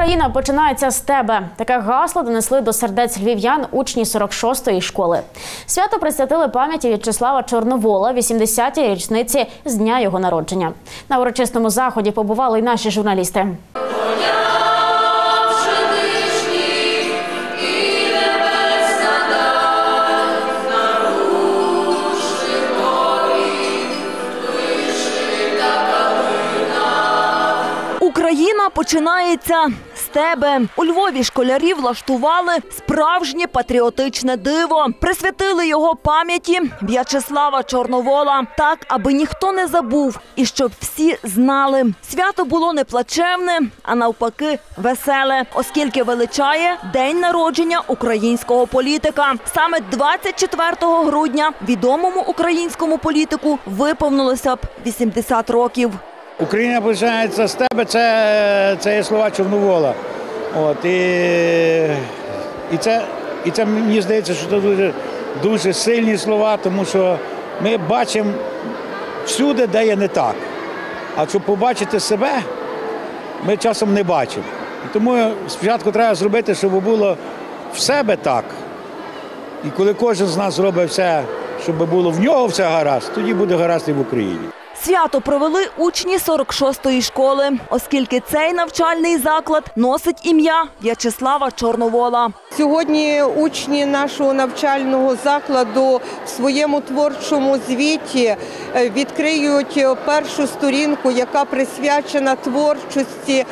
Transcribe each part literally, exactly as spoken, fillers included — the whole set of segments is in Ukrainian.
Україна починається з тебе. Таке гасло донесли до сердець львів'ян учні сорок шостої школи. Свято присвятили пам'яті В'ячеслава Чорновола, вісімдесятій річниці з дня його народження. На урочистому заході побували й наші журналісти. Україна починається з тебе. У Львові школярі влаштували справжнє патріотичне диво. Присвятили його пам'яті В'ячеслава Чорновола. Так, аби ніхто не забув і щоб всі знали. Свято було не плачевне, а навпаки веселе, оскільки величає день народження українського політика. Саме двадцять четвертого грудня відомому українському політику виповнилося б вісімдесят років. Україна починається з тебе, це, це є слова Чорновола. От, і, і, це, і це, мені здається, що це дуже, дуже сильні слова, тому що ми бачимо всюди, де є не так. А щоб побачити себе, ми часом не бачимо. І тому спочатку треба зробити, щоб було в себе так. І коли кожен з нас зробить все, щоб було в нього все гаразд, тоді буде гаразд і в Україні. Свято провели учні сорок шостої школи, оскільки цей навчальний заклад носить ім'я В'ячеслава Чорновола. Сьогодні учні нашого навчального закладу в своєму творчому звіті відкриють першу сторінку, яка присвячена творчості,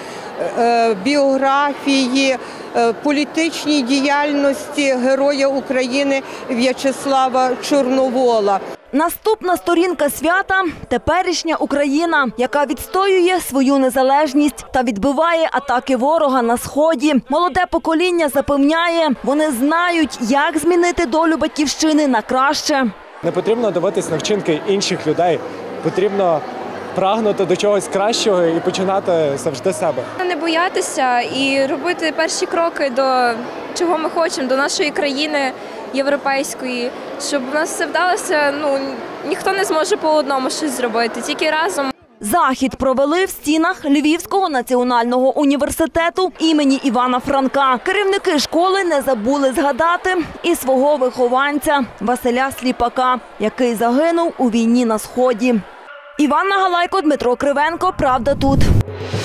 біографії, політичній діяльності Героя України В'ячеслава Чорновола. Наступна сторінка свята – теперішня Україна, яка відстоює свою незалежність та відбиває атаки ворога на Сході. Молоде покоління запевняє, вони знають, як змінити долю батьківщини на краще. Не потрібно дивитись на вчинки інших людей, потрібно прагнути до чогось кращого і починати завжди з себе. Не боятися і робити перші кроки до чого ми хочемо, до нашої країни європейської. Щоб у нас все вдалося, ну, ніхто не зможе по одному щось зробити, тільки разом. Захід провели в стінах Львівського національного університету імені Івана Франка. Керівники школи не забули згадати і свого вихованця Василя Сліпака, який загинув у війні на Сході. Іванна Галайко, Дмитро Кривенко. Правда тут.